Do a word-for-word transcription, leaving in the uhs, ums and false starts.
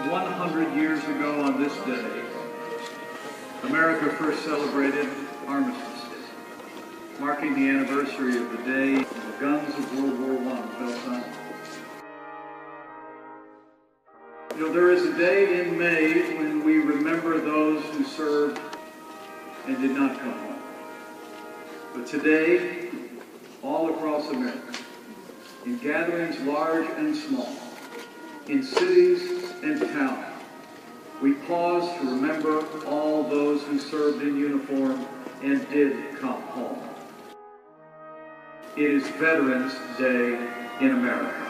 one hundred years ago on this day, America first celebrated Armistice Day, marking the anniversary of the day the guns of World War One fell silent. You know, there is a day in May when we remember those who served and did not come home. But today, all across America, in gatherings large and small, in cities and towns, we pause to remember all those who served in uniform and did come home. It is Veterans Day in America.